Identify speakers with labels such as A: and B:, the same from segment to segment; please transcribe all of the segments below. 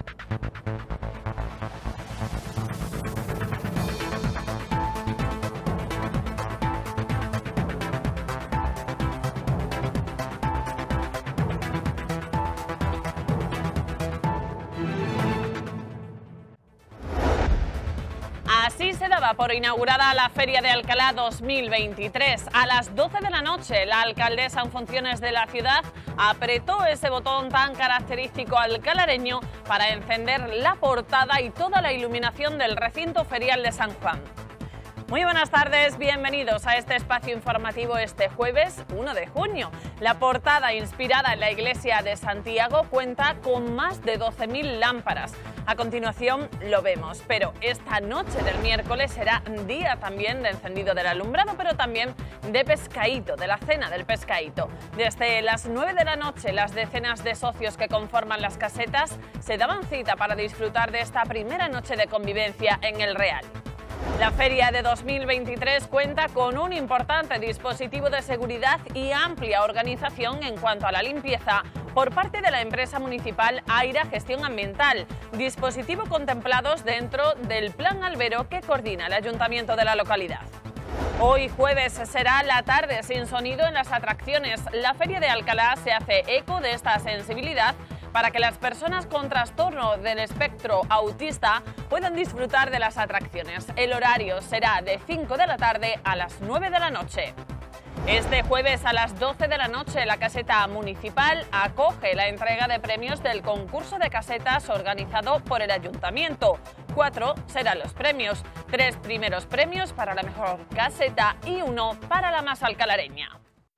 A: Así se daba por inaugurada la Feria de Alcalá 2023. A las 12 de la noche, la alcaldesa en funciones de la ciudad apretó ese botón tan característico alcalareño para encender la portada y toda la iluminación del recinto ferial de San Juan. Muy buenas tardes, bienvenidos a este espacio informativo este jueves 1 de junio. La portada, inspirada en la iglesia de Santiago, cuenta con más de 12.000 lámparas. A continuación lo vemos, pero esta noche del miércoles será día también de encendido del alumbrado, pero también de pescaíto, de la cena del pescaíto. Desde las 9 de la noche, las decenas de socios que conforman las casetas se daban cita para disfrutar de esta primera noche de convivencia en el Real. La feria de 2023 cuenta con un importante dispositivo de seguridad y amplia organización en cuanto a la limpieza por parte de la empresa municipal Aira Gestión Ambiental, dispositivo contemplados dentro del Plan Albero que coordina el ayuntamiento de la localidad. Hoy jueves será la tarde sin sonido en las atracciones. La Feria de Alcalá se hace eco de esta sensibilidad para que las personas con trastorno del espectro autista puedan disfrutar de las atracciones. El horario será de 5 de la tarde a las 9 de la noche. Este jueves a las 12 de la noche la caseta municipal acoge la entrega de premios del concurso de casetas organizado por el ayuntamiento. 4 serán los premios, 3 primeros premios para la mejor caseta y 1 para la más alcalareña.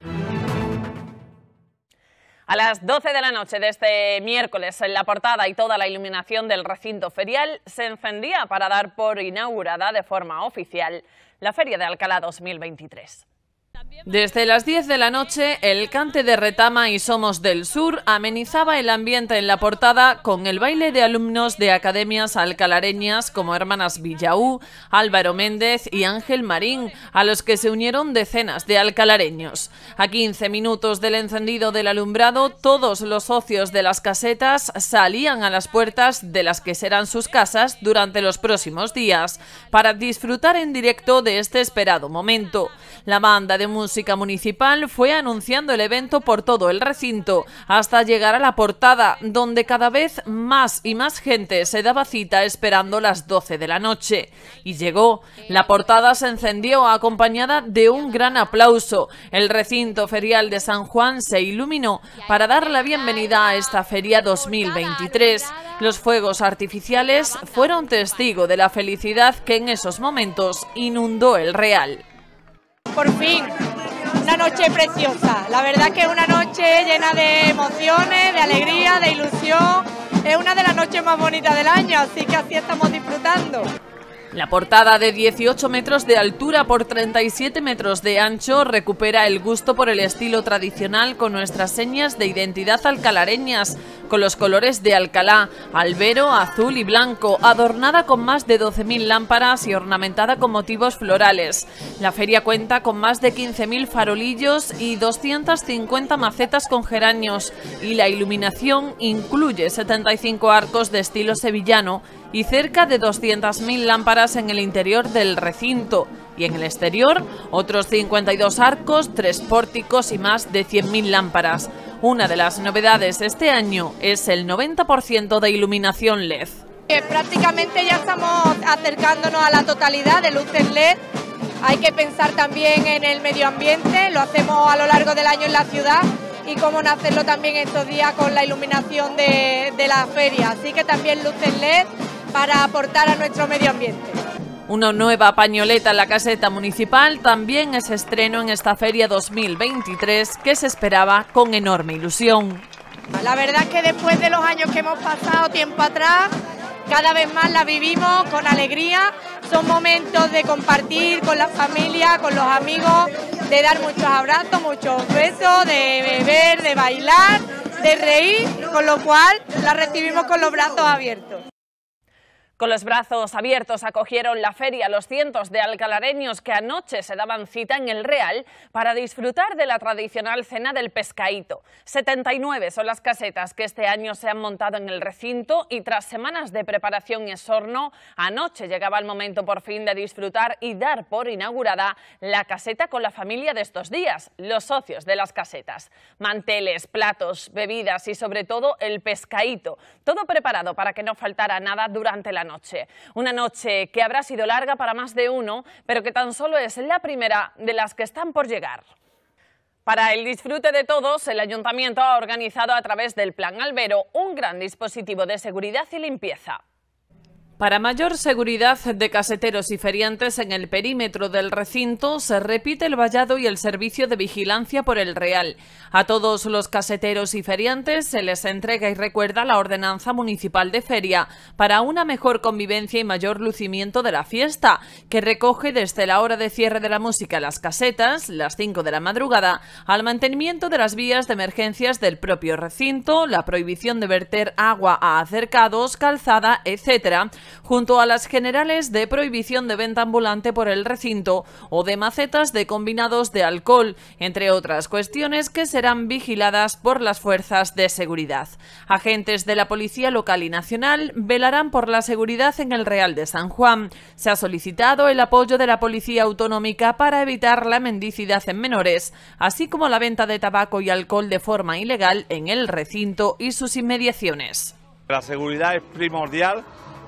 A: A las 12 de la noche de este miércoles, en la portada y toda la iluminación del recinto ferial se encendía para dar por inaugurada de forma oficial la Feria de Alcalá 2023.
B: Desde las 10 de la noche, el cante de retama y Somos del Sur amenizaba el ambiente en la portada con el baile de alumnos de academias alcalareñas como Hermanas Villaú, Álvaro Méndez y Ángel Marín, a los que se unieron decenas de alcalareños. A 15 minutos del encendido del alumbrado, todos los socios de las casetas salían a las puertas de las que serán sus casas durante los próximos días para disfrutar en directo de este esperado momento. La banda de música municipal fue anunciando el evento por todo el recinto hasta llegar a la portada, donde cada vez más y más gente se daba cita esperando las 12 de la noche. Y llegó. La portada se encendió acompañada de un gran aplauso. El recinto ferial de San Juan se iluminó para dar la bienvenida a esta feria 2023. Los fuegos artificiales fueron testigo de la felicidad que en esos momentos inundó el Real.
C: Por fin, una noche preciosa. La verdad que es una noche llena de emociones, de alegría, de ilusión. Es una de las noches más bonitas del año, así que así estamos disfrutando.
B: La portada de 18 metros de altura por 37 metros de ancho recupera el gusto por el estilo tradicional con nuestras señas de identidad alcalareñas, con los colores de Alcalá, albero, azul y blanco, adornada con más de 12.000 lámparas y ornamentada con motivos florales. La feria cuenta con más de 15.000 farolillos y 250 macetas con geranios, y la iluminación incluye 75 arcos de estilo sevillano y cerca de 200.000 lámparas en el interior del recinto, y en el exterior otros 52 arcos, 3 pórticos y más de 100.000 lámparas. Una de las novedades este año es el 90% de iluminación LED.
C: Prácticamente ya estamos acercándonos a la totalidad de luces LED. Hay que pensar también en el medio ambiente, lo hacemos a lo largo del año en la ciudad, y cómo no hacerlo también estos días con la iluminación de la feria. Así que también luces LED para aportar a nuestro medio ambiente.
B: Una nueva pañoleta en la caseta municipal también es estreno en esta feria 2023 que se esperaba con enorme ilusión.
C: La verdad es que después de los años que hemos pasado tiempo atrás, cada vez más la vivimos con alegría. Son momentos de compartir con la familia, con los amigos, de dar muchos abrazos, muchos besos, de beber, de bailar, de reír, con lo cual la recibimos con los brazos abiertos.
A: Con los brazos abiertos acogieron la feria los cientos de alcalareños que anoche se daban cita en el Real para disfrutar de la tradicional cena del pescaíto. 79 son las casetas que este año se han montado en el recinto y tras semanas de preparación y esorno, anoche llegaba el momento por fin de disfrutar y dar por inaugurada la caseta con la familia de estos días, los socios de las casetas. Manteles, platos, bebidas y sobre todo el pescaíto, todo preparado para que no faltara nada durante la noche. Una noche que habrá sido larga para más de uno, pero que tan solo es la primera de las que están por llegar. Para el disfrute de todos, el Ayuntamiento ha organizado a través del Plan Albero un gran dispositivo de seguridad y limpieza.
B: Para mayor seguridad de caseteros y feriantes en el perímetro del recinto, se repite el vallado y el servicio de vigilancia por el Real. A todos los caseteros y feriantes se les entrega y recuerda la ordenanza municipal de feria para una mejor convivencia y mayor lucimiento de la fiesta, que recoge desde la hora de cierre de la música a las casetas, las 5 de la madrugada, al mantenimiento de las vías de emergencias del propio recinto, la prohibición de verter agua a acercados, calzada, etc., junto a las generales de prohibición de venta ambulante por el recinto o de macetas de combinados de alcohol, entre otras cuestiones que serán vigiladas por las fuerzas de seguridad. Agentes de la Policía Local y Nacional velarán por la seguridad en el Real de San Juan. Se ha solicitado el apoyo de la Policía Autonómica para evitar la mendicidad en menores, así como la venta de tabaco y alcohol de forma ilegal en el recinto y sus inmediaciones.
D: La seguridad es primordial.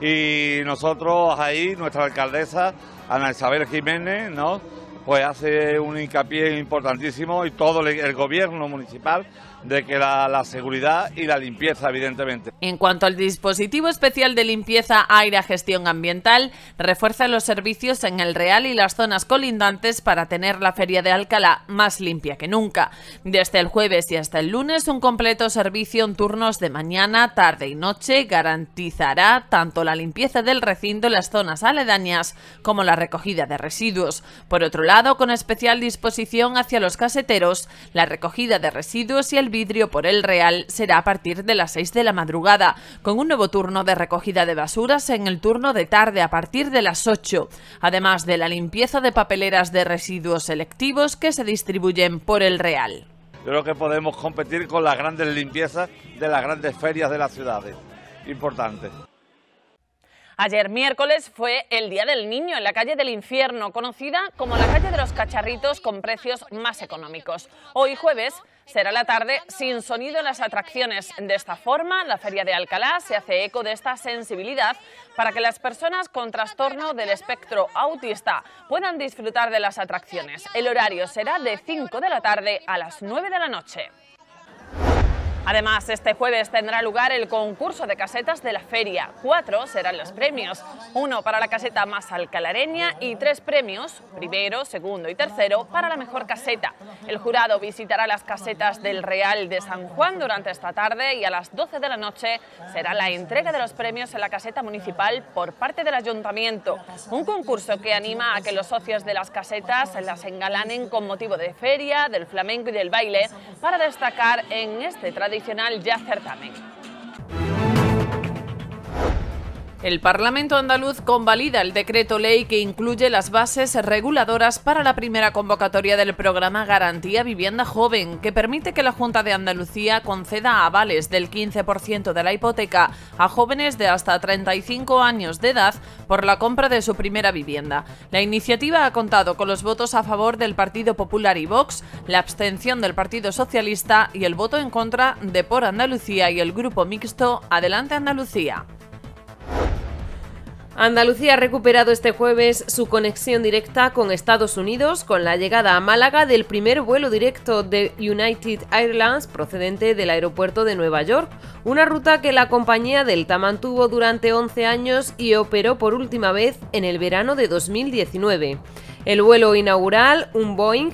D: Y nosotros ahí, nuestra alcaldesa, Ana Isabel Jiménez, ¿no?, pues hace un hincapié importantísimo y todo el gobierno municipal de que la seguridad y la limpieza, evidentemente.
B: En cuanto al dispositivo especial de limpieza, aire y gestión ambiental, refuerza los servicios en el Real y las zonas colindantes para tener la Feria de Alcalá más limpia que nunca. Desde el jueves y hasta el lunes, un completo servicio en turnos de mañana, tarde y noche garantizará tanto la limpieza del recinto en las zonas aledañas como la recogida de residuos. Por otro lado, con especial disposición hacia los caseteros, la recogida de residuos y el vidrio por el Real será a partir de las 6 de la madrugada, con un nuevo turno de recogida de basuras en el turno de tarde a partir de las 8, además de la limpieza de papeleras de residuos selectivos que se distribuyen por el Real.
D: Yo creo que podemos competir con las grandes limpiezas de las grandes ferias de las ciudades. Importante.
A: Ayer miércoles fue el Día del Niño en la calle del Infierno, conocida como la calle de los cacharritos con precios más económicos. Hoy jueves será la tarde sin sonido en las atracciones. De esta forma, la Feria de Alcalá se hace eco de esta sensibilidad para que las personas con trastorno del espectro autista puedan disfrutar de las atracciones. El horario será de 5 de la tarde a las 9 de la noche. Además, este jueves tendrá lugar el concurso de casetas de la feria. 4 serán los premios, 1 para la caseta más alcalareña y 3 premios, primero, segundo y tercero, para la mejor caseta. El jurado visitará las casetas del Real de San Juan durante esta tarde y a las 12 de la noche será la entrega de los premios en la caseta municipal por parte del Ayuntamiento. Un concurso que anima a que los socios de las casetas las engalanen con motivo de feria, del flamenco y del baile para destacar en este tradicional ya certamen.
B: El Parlamento andaluz convalida el decreto ley que incluye las bases reguladoras para la primera convocatoria del programa Garantía Vivienda Joven, que permite que la Junta de Andalucía conceda avales del 15% de la hipoteca a jóvenes de hasta 35 años de edad por la compra de su primera vivienda. La iniciativa ha contado con los votos a favor del Partido Popular y Vox, la abstención del Partido Socialista y el voto en contra de Por Andalucía y el grupo mixto Adelante Andalucía.
E: Andalucía ha recuperado este jueves su conexión directa con Estados Unidos con la llegada a Málaga del primer vuelo directo de United Airlines procedente del aeropuerto de Nueva York, una ruta que la compañía Delta mantuvo durante 11 años y operó por última vez en el verano de 2019. El vuelo inaugural, un Boeing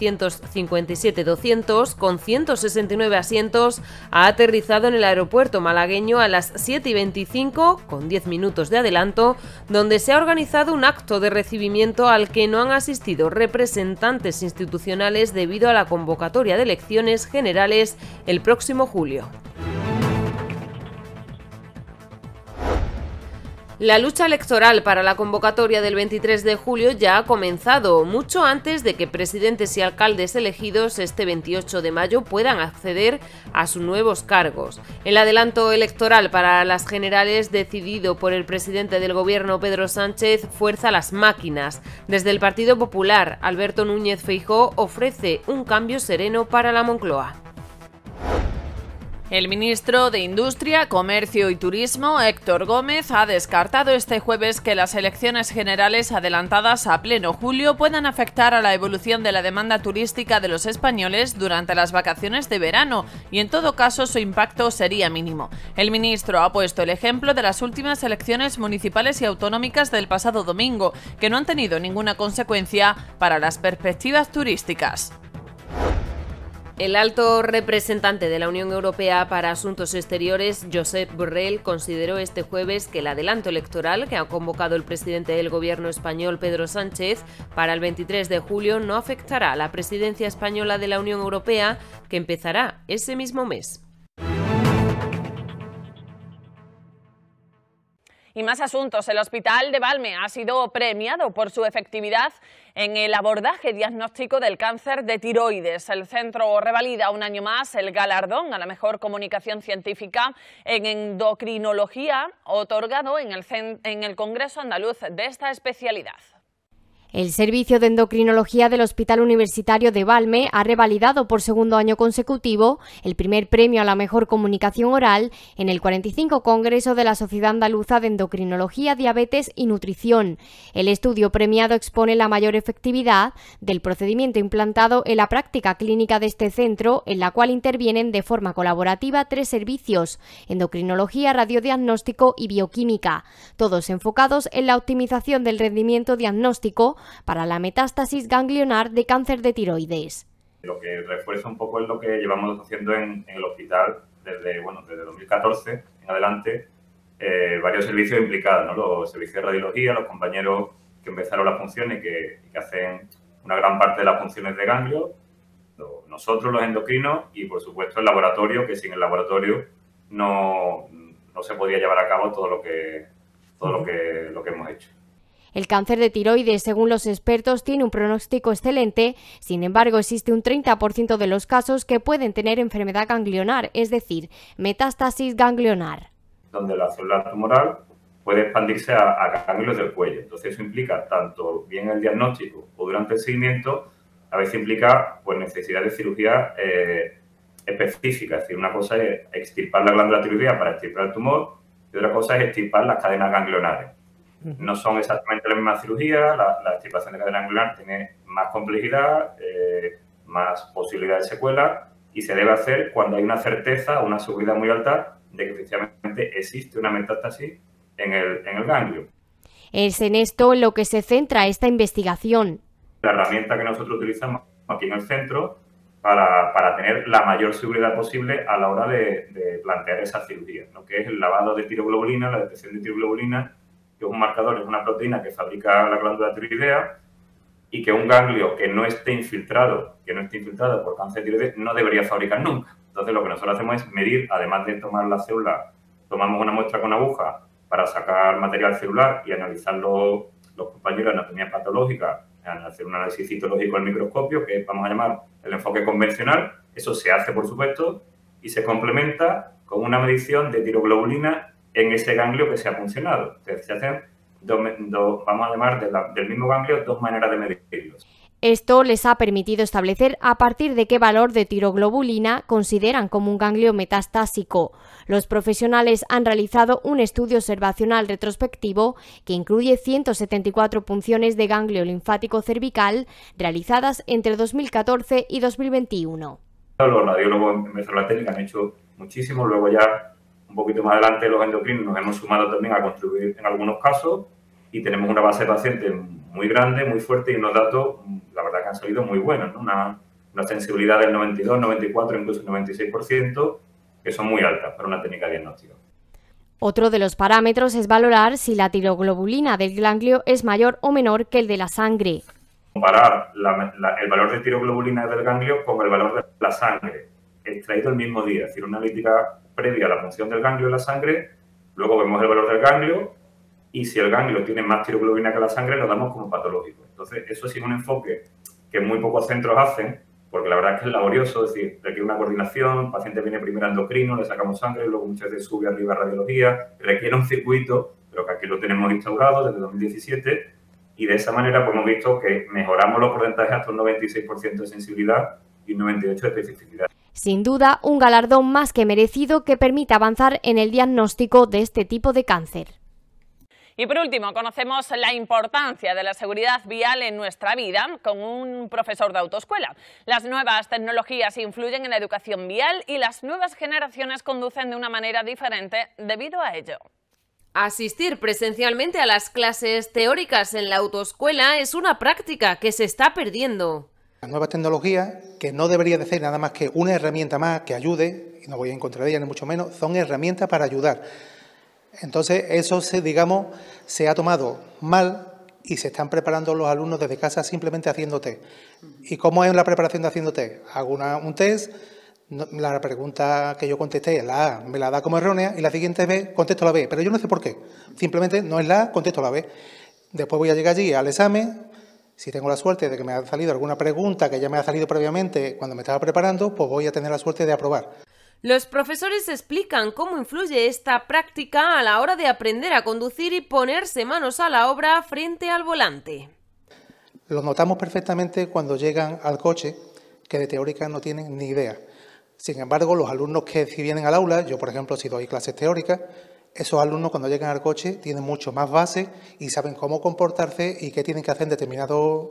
E: 757-200 con 169 asientos, ha aterrizado en el aeropuerto malagueño a las 7:25 con 10 minutos de adelanto, donde se ha organizado un acto de recibimiento al que no han asistido representantes institucionales debido a la convocatoria de elecciones generales el próximo julio. La lucha electoral para la convocatoria del 23 de julio ya ha comenzado, mucho antes de que presidentes y alcaldes elegidos este 28 de mayo puedan acceder a sus nuevos cargos. El adelanto electoral para las generales decidido por el presidente del gobierno Pedro Sánchez fuerza las máquinas. Desde el Partido Popular, Alberto Núñez Feijóo ofrece un cambio sereno para la Moncloa.
B: El ministro de Industria, Comercio y Turismo, Héctor Gómez, ha descartado este jueves que las elecciones generales adelantadas a pleno julio puedan afectar a la evolución de la demanda turística de los españoles durante las vacaciones de verano y, en todo caso, su impacto sería mínimo. El ministro ha puesto el ejemplo de las últimas elecciones municipales y autonómicas del pasado domingo, que no han tenido ninguna consecuencia para las perspectivas turísticas.
E: El alto representante de la Unión Europea para Asuntos Exteriores, Josep Borrell, consideró este jueves que el adelanto electoral que ha convocado el presidente del gobierno español, Pedro Sánchez, para el 23 de julio no afectará a la presidencia española de la Unión Europea, que empezará ese mismo mes.
A: Y más asuntos. El Hospital de Valme ha sido premiado por su efectividad en el abordaje diagnóstico del cáncer de tiroides. El centro revalida un año más el galardón a la mejor comunicación científica en endocrinología otorgado en el Congreso Andaluz de esta especialidad.
F: El Servicio de Endocrinología del Hospital Universitario de Valme ha revalidado por segundo año consecutivo el primer premio a la mejor comunicación oral en el 45 Congreso de la Sociedad Andaluza de Endocrinología, Diabetes y Nutrición. El estudio premiado expone la mayor efectividad del procedimiento implantado en la práctica clínica de este centro, en la cual intervienen de forma colaborativa 3 servicios: endocrinología, radiodiagnóstico y bioquímica, todos enfocados en la optimización del rendimiento diagnóstico para la metástasis ganglionar de cáncer de tiroides.
G: Lo que refuerza un poco es lo que llevamos haciendo en el hospital desde 2014 en adelante, varios servicios implicados, ¿no? Los servicios de radiología, los compañeros que empezaron las funciones y que hacen una gran parte de las funciones de ganglio, nosotros los endocrinos y, por supuesto, el laboratorio, que sin el laboratorio no se podía llevar a cabo todo lo que hemos hecho.
F: El cáncer de tiroides, según los expertos, tiene un pronóstico excelente. Sin embargo, existe un 30% de los casos que pueden tener enfermedad ganglionar, es decir, metástasis ganglionar.
G: Donde la célula tumoral puede expandirse a ganglios del cuello. Entonces, eso implica tanto bien el diagnóstico o durante el seguimiento, a veces implica pues necesidad de cirugía específica. Es decir, una cosa es extirpar la glándula tiroidea para extirpar el tumor y otra cosa es extirpar las cadenas ganglionares. No son exactamente la misma cirugía, la extirpación de cadena ganglionar tiene más complejidad, más posibilidad de secuela y se debe hacer cuando hay una certeza, una seguridad muy alta de que efectivamente existe una metástasis en el ganglio.
F: Es en esto en lo que se centra esta investigación.
G: La herramienta que nosotros utilizamos aquí en el centro para tener la mayor seguridad posible a la hora de plantear esa cirugía, ¿no? Que es el lavado de tiroglobulina, la detección de tiroglobulina, que es un marcador, es una proteína que fabrica la glándula tiroidea y que un ganglio que no esté infiltrado por cáncer de tiroides no debería fabricar nunca. Entonces, lo que nosotros hacemos es medir, además de tomar la célula, tomamos una muestra con aguja para sacar material celular y analizarlo los compañeros de anatomía patológica, hacer un análisis citológico al microscopio, que vamos a llamar el enfoque convencional. Eso se hace, por supuesto, y se complementa con una medición de tiroglobulina en ese ganglio que se ha funcionado. Entonces, se hacen vamos a llamar del mismo ganglio 2 maneras de medirlos.
F: Esto les ha permitido establecer a partir de qué valor de tiroglobulina consideran como un ganglio metastásico. Los profesionales han realizado un estudio observacional retrospectivo que incluye 174 punciones de ganglio linfático cervical realizadas entre 2014 y 2021.
G: Los radiólogos en mesoterapia técnica han hecho muchísimo, luego ya un poquito más adelante los endocrinos nos hemos sumado también a contribuir en algunos casos y tenemos una base de pacientes muy grande, muy fuerte y unos datos, la verdad que han salido muy buenos, ¿no? Una sensibilidad del 92, 94, incluso el 96%, que son muy altas para una técnica diagnóstica.
F: Otro de los parámetros es valorar si la tiroglobulina del ganglio es mayor o menor que el de la sangre.
G: Comparar el valor de tiroglobulina del ganglio con el valor de la sangre, extraído el mismo día, es decir, una analítica previa a la función del ganglio en la sangre, luego vemos el valor del ganglio y si el ganglio tiene más tiroglobulina que la sangre, lo damos como patológico. Entonces, eso sí es un enfoque que muy pocos centros hacen, porque la verdad es que es laborioso, es decir, requiere una coordinación, el paciente viene primero a endocrino, le sacamos sangre, luego muchas veces sube arriba a radiología, requiere un circuito, pero que aquí lo tenemos instaurado desde 2017, y de esa manera pues, hemos visto que mejoramos los porcentajes hasta un 96% de sensibilidad y un 98% de especificidad.
F: Sin duda, un galardón más que merecido que permite avanzar en el diagnóstico de este tipo de cáncer.
A: Y por último, conocemos la importancia de la seguridad vial en nuestra vida con un profesor de autoescuela. Las nuevas tecnologías influyen en la educación vial y las nuevas generaciones conducen de una manera diferente debido a ello.
E: Asistir presencialmente a las clases teóricas en la autoescuela es una práctica que se está perdiendo.
H: Las nuevas tecnologías, que no debería de ser nada más que una herramienta más que ayude, y no voy en contra de ella ni mucho menos, son herramientas para ayudar. Entonces, eso se ha tomado mal y se están preparando los alumnos desde casa simplemente haciendo test. ¿Y cómo es la preparación de haciendo test? Hago un test, la pregunta que yo contesté, la A, me la da como errónea y la siguiente vez contesto la B, pero yo no sé por qué. Simplemente no es la A, contesto la B. Después voy a llegar allí al examen, si tengo la suerte de que me ha salido alguna pregunta que ya me ha salido previamente cuando me estaba preparando, pues voy a tener la suerte de aprobar.
E: Los profesores explican cómo influye esta práctica a la hora de aprender a conducir y ponerse manos a la obra frente al volante.
H: Lo notamos perfectamente cuando llegan al coche, que de teórica no tienen ni idea. Sin embargo, los alumnos que si vienen al aula, yo por ejemplo si doy clases teóricas, esos alumnos cuando llegan al coche tienen mucho más base y saben cómo comportarse y qué tienen que hacer en determinados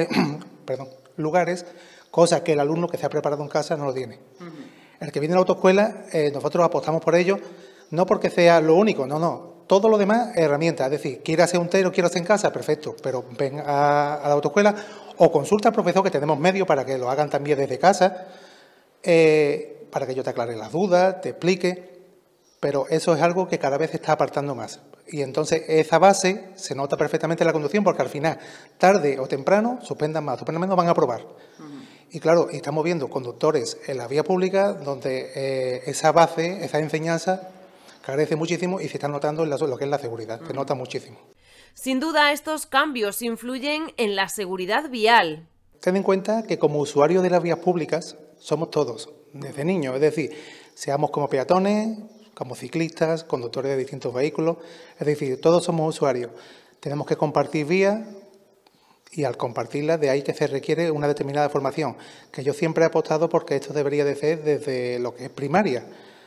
H: lugares, cosa que el alumno que se ha preparado en casa no lo tiene. El que viene a la autoescuela, nosotros apostamos por ello, no porque sea lo único, no. Todo lo demás es herramienta. Es decir, quiere hacer un test o quiere hacer en casa, perfecto, pero ven a la autoescuela o consulta al profesor, que tenemos medios para que lo hagan también desde casa, para que yo te aclare las dudas, te explique, pero eso es algo que cada vez se está apartando más. Y entonces esa base se nota perfectamente en la conducción, porque al final, tarde o temprano, suspendan más o menos van a aprobar. Y claro, estamos viendo conductores en la vía pública donde esa base, esa enseñanza, carece muchísimo y se está notando en lo que es la seguridad, se nota muchísimo.
E: Sin duda, estos cambios influyen en la seguridad vial.
H: Ten en cuenta que como usuarios de las vías públicas somos todos, desde niños, es decir, seamos como peatones, como ciclistas, conductores de distintos vehículos, es decir, todos somos usuarios. Tenemos que compartir vías. Y al compartirlas, de ahí que se requiere una determinada formación, que yo siempre he apostado porque esto debería de ser desde lo que es primaria,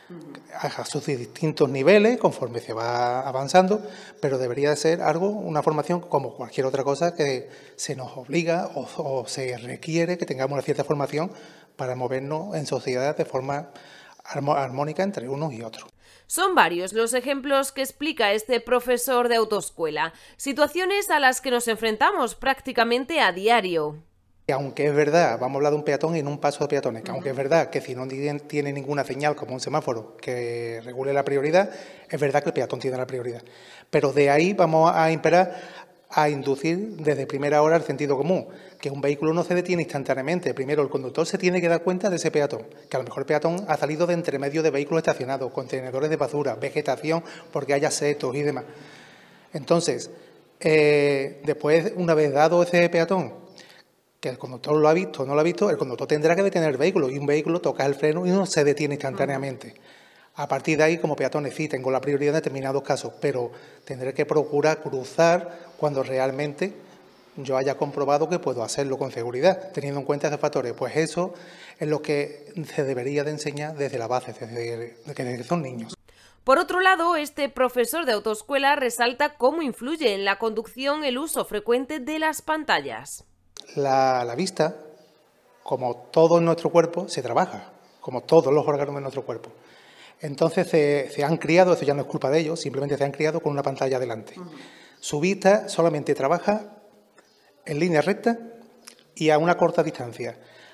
H: a sus distintos niveles, conforme se va avanzando, pero debería de ser una formación como cualquier otra cosa que se nos obliga o se requiere que tengamos una cierta formación para movernos en sociedad de forma armónica entre unos y otros.
E: Son varios los ejemplos que explica este profesor de autoescuela, situaciones a las que nos enfrentamos prácticamente a diario.
H: Aunque es verdad, vamos a hablar de un peatón en un paso de peatones, que aunque es verdad que si no tiene ninguna señal como un semáforo que regule la prioridad, es verdad que el peatón tiene la prioridad. Pero de ahí vamos a imperar a inducir desde primera hora el sentido común, que un vehículo no se detiene instantáneamente. Primero el conductor se tiene que dar cuenta de ese peatón, que a lo mejor el peatón ha salido de entre medio de vehículos estacionados, contenedores de basura, vegetación, porque haya setos y demás. Entonces, después, una vez dado ese peatón, que el conductor lo ha visto o no lo ha visto, el conductor tendrá que detener el vehículo, y un vehículo toca el freno y no se detiene instantáneamente. A partir de ahí, como peatones, sí, tengo la prioridad en determinados casos, pero tendré que procurar cruzar cuando realmente yo haya comprobado que puedo hacerlo con seguridad, teniendo en cuenta esos factores. Pues eso es lo que se debería de enseñar desde la base, desde que son niños.
E: Por otro lado, este profesor de autoescuela resalta cómo influye en la conducción el uso frecuente de las pantallas.
H: La vista, como todo en nuestro cuerpo, se trabaja, como todos los órganos de nuestro cuerpo. Entonces se han criado, eso ya no es culpa de ellos, simplemente se han criado con una pantalla delante. Su vista solamente trabaja en línea recta y a una corta distancia.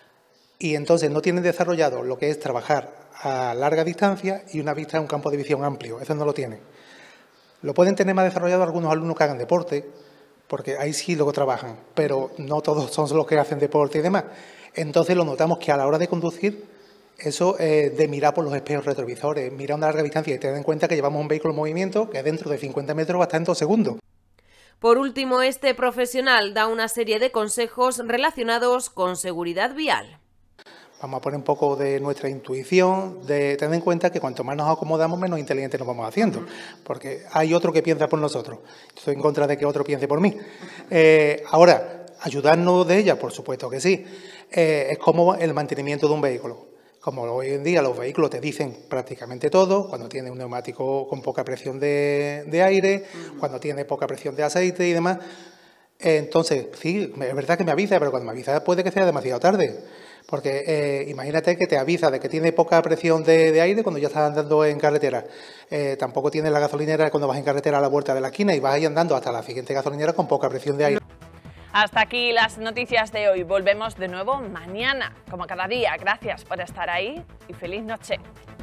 H: Y entonces no tienen desarrollado lo que es trabajar a larga distancia y una vista en un campo de visión amplio. Eso no lo tienen. Lo pueden tener más desarrollado algunos alumnos que hagan deporte, porque ahí sí luego trabajan, pero no todos son los que hacen deporte y demás. Entonces lo notamos que a la hora de conducir Eso de mirar por los espejos retrovisores, mirar a una larga distancia y tener en cuenta que llevamos un vehículo en movimiento que dentro de 50 metros va a estar en 2 segundos.
E: Por último, este profesional da una serie de consejos relacionados con seguridad vial.
H: Vamos a poner un poco de nuestra intuición, de tener en cuenta que cuanto más nos acomodamos, menos inteligentes nos vamos haciendo, porque hay otro que piensa por nosotros. Estoy en contra de que otro piense por mí. Ahora, ayudarnos de ella, por supuesto que sí. Es como el mantenimiento de un vehículo. Como hoy en día los vehículos te dicen prácticamente todo, cuando tiene un neumático con poca presión de aire, cuando tiene poca presión de aceite y demás. Entonces, sí, es verdad que me avisa, pero cuando me avisa puede que sea demasiado tarde. Porque imagínate que te avisa de que tiene poca presión de aire cuando ya estás andando en carretera. Tampoco tienes la gasolinera cuando vas en carretera a la vuelta de la esquina y vas ahí andando hasta la siguiente gasolinera con poca presión de aire.
A: Hasta aquí las noticias de hoy. Volvemos de nuevo mañana, como cada día. Gracias por estar ahí y feliz noche.